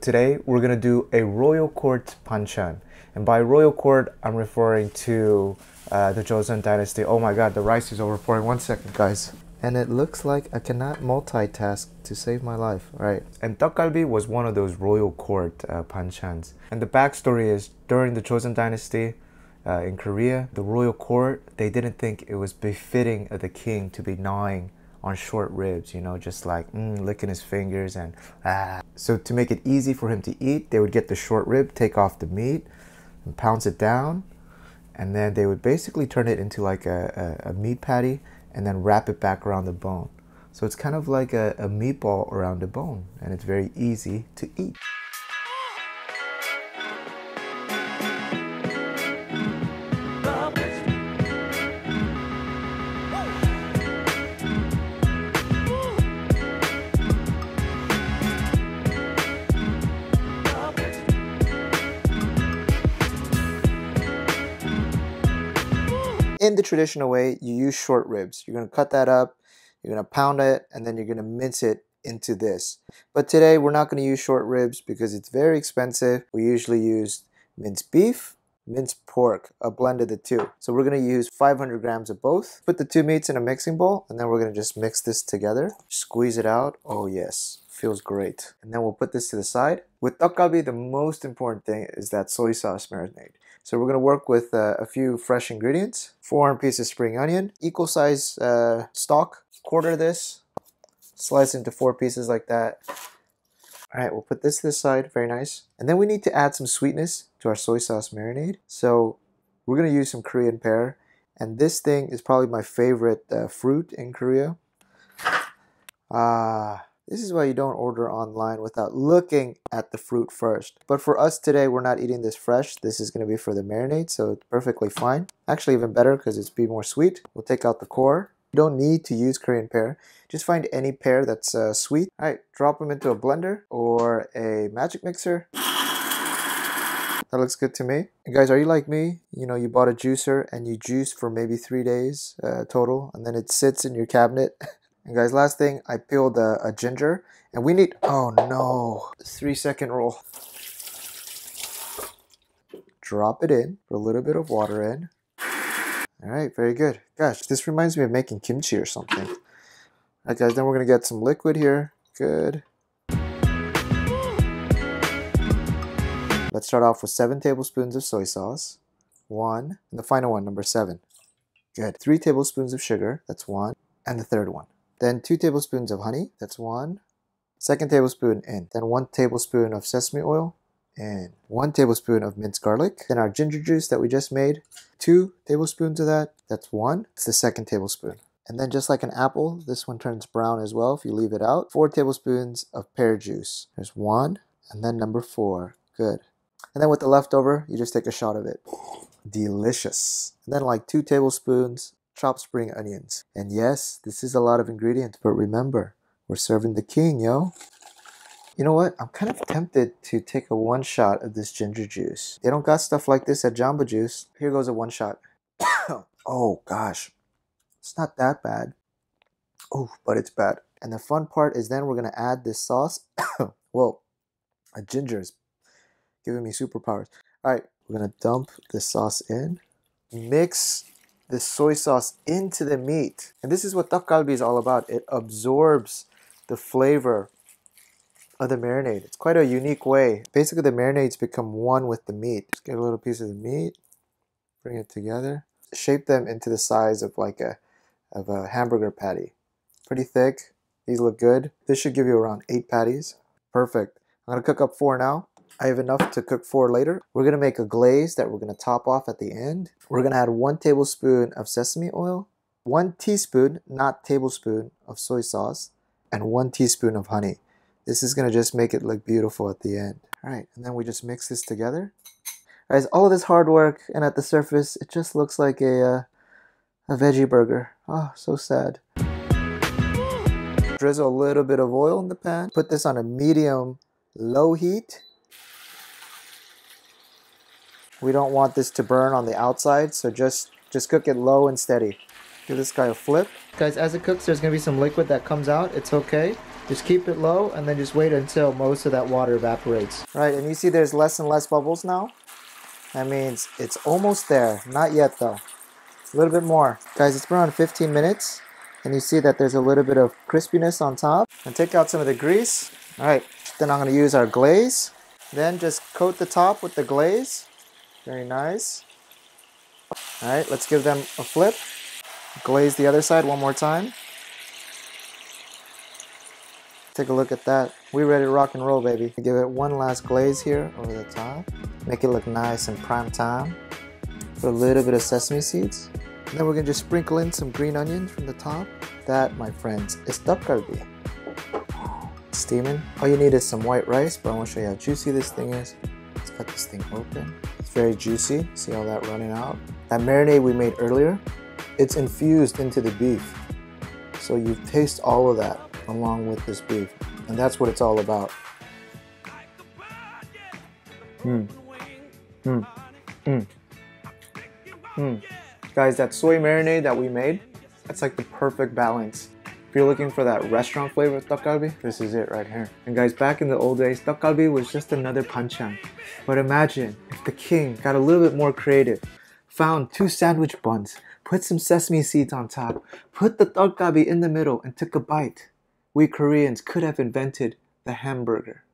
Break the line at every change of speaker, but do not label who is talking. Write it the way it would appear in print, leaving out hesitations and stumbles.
today we're gonna do a royal court banchan. And by royal court, I'm referring to the Joseon Dynasty. Oh my god, the rice is overpouring. 1 second, guys. And it looks like I cannot multitask to save my life. All right. And Tteokgalbi was one of those royal court banchans. And the backstory is, during the Joseon Dynasty in Korea, the royal court, they didn't think it was befitting of the king to be gnawing on short ribs, you know, just like licking his fingers and So to make it easy for him to eat, they would get the short rib, take off the meat, and pounce it down, and then they would basically turn it into like a meat patty and then wrap it back around the bone. So it's kind of like a meatball around the bone, and it's very easy to eat. In the traditional way, you use short ribs. You're going to cut that up, you're going to pound it, and then you're going to mince it into this. But today, we're not going to use short ribs because it's very expensive. We usually use minced beef, minced pork, a blend of the two. So we're going to use 500 grams of both. Put the two meats in a mixing bowl, and then we're going to just mix this together. Squeeze it out. Oh yes, feels great. And then we'll put this to the side. With tteokgalbi, the most important thing is that soy sauce marinade. So we're going to work with a few fresh ingredients. 400 pieces of spring onion, equal size stalk. Quarter this, slice into 4 pieces like that. All right, we'll put this to the side, very nice. And then we need to add some sweetness to our soy sauce marinade. So we're going to use some Korean pear. And this thing is probably my favorite fruit in Korea. This is why you don't order online without looking at the fruit first. But for us today, we're not eating this fresh. This is going to be for the marinade, so it's perfectly fine. Actually, even better because it's be more sweet. We'll take out the core. You don't need to use Korean pear. Just find any pear that's sweet. All right, drop them into a blender or a magic mixer. That looks good to me. And guys, are you like me? You know, you bought a juicer and you juice for maybe 3 days total, and then it sits in your cabinet. And guys, last thing, I peeled a ginger, and we need, oh no, 3-second roll. Drop it in, put a little bit of water in. All right, very good. Gosh, this reminds me of making kimchi or something. All right, guys, then we're gonna get some liquid here. Good. Let's start off with 7 tablespoons of soy sauce. 1, and the final one, number 7. Good. 3 tablespoons of sugar, that's 1, and the third one. Then 2 tablespoons of honey, that's 1. 2nd tablespoon in. Then 1 tablespoon of sesame oil in. 1 tablespoon of minced garlic. Then our ginger juice that we just made, 2 tablespoons of that, that's 1. It's the 2nd tablespoon. And then just like an apple, this one turns brown as well if you leave it out. 4 tablespoons of pear juice. There's 1, and then number 4. Good. And then with the leftover, you just take a shot of it. Delicious. And then like 2 tablespoons chopped spring onions. And yes, this is a lot of ingredients, but remember, we're serving the king, yo. You know what? I'm kind of tempted to take a 1 shot of this ginger juice. They don't got stuff like this at Jamba Juice. Here goes a 1 shot. Oh gosh, it's not that bad. Oh, but it's bad. And the fun part is then we're gonna add this sauce. Whoa, a ginger is giving me superpowers. All right, we're gonna dump this sauce in. Mix this soy sauce into the meat. And this is what tteokgalbi is all about. It absorbs the flavor of the marinade. It's quite a unique way. Basically, the marinades become one with the meat. Just get a little piece of the meat, bring it together, shape them into the size of like a hamburger patty. Pretty thick. These look good. This should give you around 8 patties. Perfect. I'm gonna cook up 4 now. I have enough to cook 4 later. We're gonna make a glaze that we're gonna top off at the end. We're gonna add 1 tablespoon of sesame oil, 1 teaspoon, not tablespoon, of soy sauce, and 1 teaspoon of honey. This is gonna just make it look beautiful at the end. All right, and then we just mix this together. Guys, all of this hard work, and at the surface, it just looks like a veggie burger. Oh, so sad. Drizzle a little bit of oil in the pan. Put this on a medium low heat. We don't want this to burn on the outside, so just cook it low and steady. Give this guy a flip. Guys, as it cooks, there's going to be some liquid that comes out. It's okay. Just keep it low and then just wait until most of that water evaporates. Right, and you see there's less and less bubbles now? That means it's almost there. Not yet though. A little bit more. Guys, it's been around 15 minutes. And you see that there's a little bit of crispiness on top. And take out some of the grease. Alright, then I'm going to use our glaze. Then just coat the top with the glaze. Very nice. Alright, let's give them a flip. Glaze the other side one more time. Take a look at that. We're ready to rock and roll, baby. Give it one last glaze here over the top. Make it look nice and prime time. Put a little bit of sesame seeds. And then we're gonna just sprinkle in some green onions from the top. That, my friends, is tteokgalbi. Steaming. All you need is some white rice, but I want to show you how juicy this thing is. Let's cut this thing open. It's very juicy. See all that running out? That marinade we made earlier, it's infused into the beef. So you taste all of that along with this beef. And that's what it's all about. Guys, that soy marinade that we made, that's like the perfect balance. If you're looking for that restaurant flavor of tteokgalbi, this is it right here. And guys, back in the old days, tteokgalbi was just another banchan. But imagine if the king got a little bit more creative, found 2 sandwich buns, put some sesame seeds on top, put the tteokgalbi in the middle, and took a bite. We Koreans could have invented the hamburger.